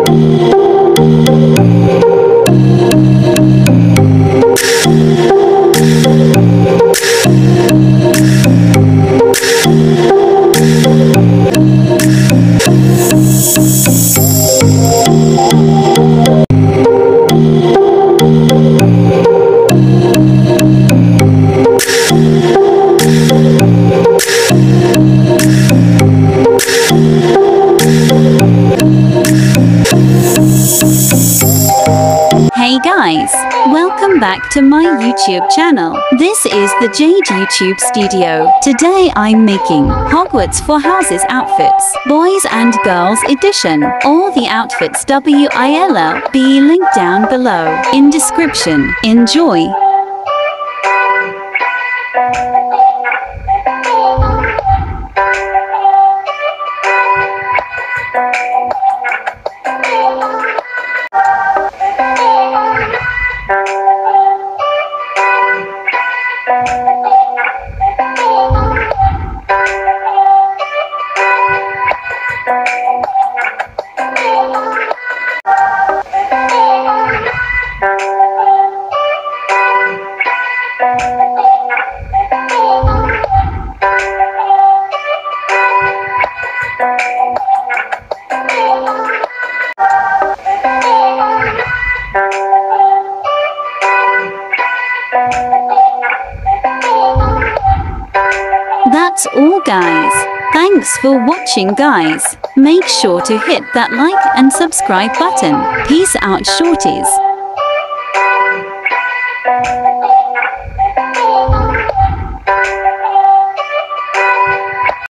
Hey guys, welcome back to my YouTube channel. This is the Jade YouTube Studio. Today I'm making Hogwarts for Houses outfits, boys and girls edition. All the outfits will be linked down below in description. Enjoy! That's all guys. Thanks for watching guys. Make sure to hit that like and subscribe button. Peace out shorties.